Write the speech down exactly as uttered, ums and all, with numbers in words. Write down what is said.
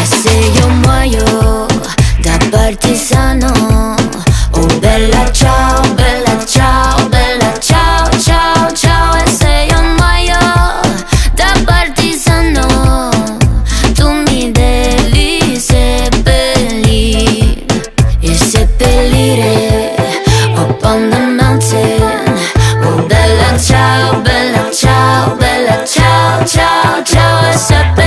E se io muoio da partigiano, oh bella ciao, bella ciao.